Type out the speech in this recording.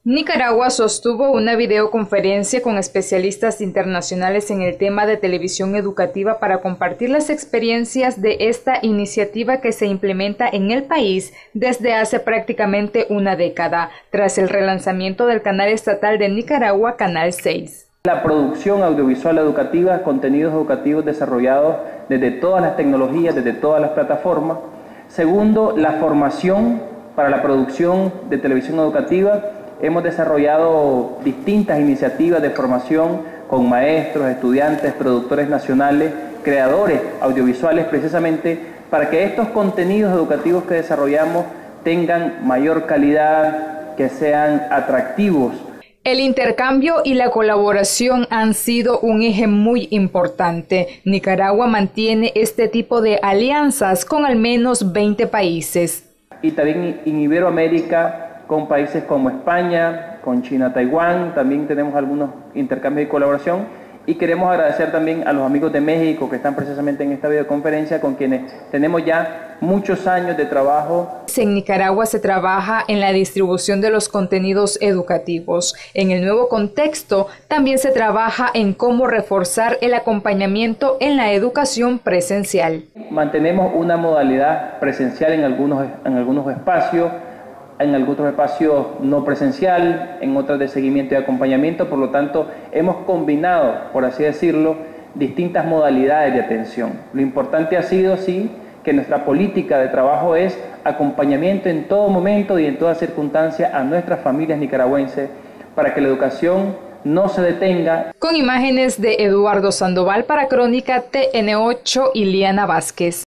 Nicaragua sostuvo una videoconferencia con especialistas internacionales en el tema de televisión educativa para compartir las experiencias de esta iniciativa que se implementa en el país desde hace prácticamente una década, tras el relanzamiento del canal estatal de Nicaragua, Canal 6. La producción audiovisual educativa, contenidos educativos desarrollados desde todas las tecnologías, desde todas las plataformas. Segundo, la formación para la producción de televisión educativa. Hemos desarrollado distintas iniciativas de formación con maestros, estudiantes, productores nacionales, creadores audiovisuales, precisamente para que estos contenidos educativos que desarrollamos tengan mayor calidad, que sean atractivos. El intercambio y la colaboración han sido un eje muy importante. Nicaragua mantiene este tipo de alianzas con al menos 20 países. Y también en Iberoamérica, con países como España, con China, Taiwán, también tenemos algunos intercambios y colaboración. Y queremos agradecer también a los amigos de México que están precisamente en esta videoconferencia, con quienes tenemos ya muchos años de trabajo. En Nicaragua se trabaja en la distribución de los contenidos educativos. En el nuevo contexto, también se trabaja en cómo reforzar el acompañamiento en la educación presencial. Mantenemos una modalidad presencial en algunos espacios, en algunos espacios no presencial, en otros de seguimiento y acompañamiento. Por lo tanto, hemos combinado, por así decirlo, distintas modalidades de atención. Lo importante ha sido, sí, que nuestra política de trabajo es acompañamiento en todo momento y en toda circunstancia a nuestras familias nicaragüenses para que la educación no se detenga. Con imágenes de Eduardo Sandoval para Crónica TN8, Iliana Vázquez.